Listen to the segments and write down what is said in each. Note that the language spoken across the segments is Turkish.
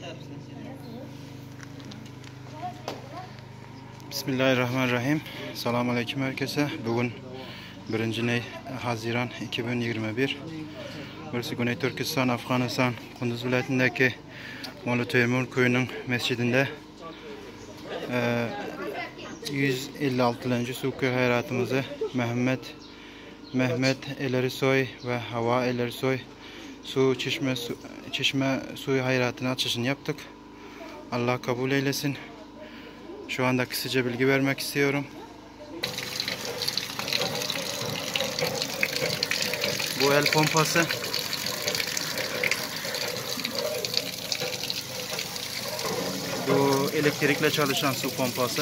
Bismillahirrahmanirrahim. Selamun aleyküm herkese. Bugün 1. Haziran 2021. Burası Güney Türkistan, Afganistan, Kunduz vilayetindeki Molla Teymur köyünün mescidinde 156. Sukuyu hayratımızı Mehmet Elerisoy ve Hava Elerisoy çeşme suyu hayratını açışını yaptık. Allah kabul eylesin. Şu anda kısaca bilgi vermek istiyorum. Bu el pompası. Bu elektrikle çalışan su pompası.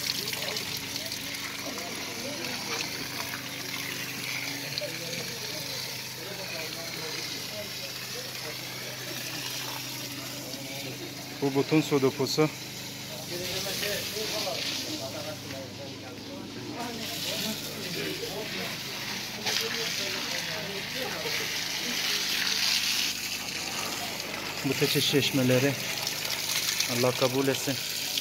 Bu bütün su deposu. Bu çeşmeleri Allah kabul etsin.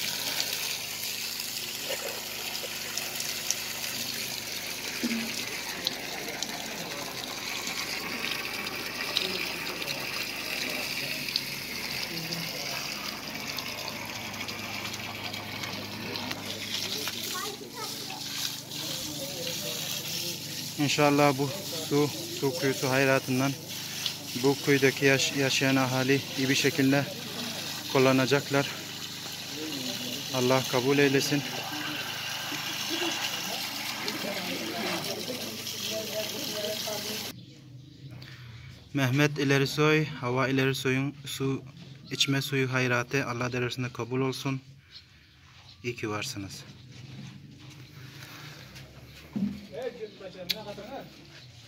İnşallah bu su kuyusu hayratından bu köydeki yaşayan ahali iyi bir şekilde kullanacaklar. Allah kabul eylesin. Mehmet Elerisoy, Hava Elerisoy'un içme suyu hayratı Allah derecesinde kabul olsun. İyi ki varsınız.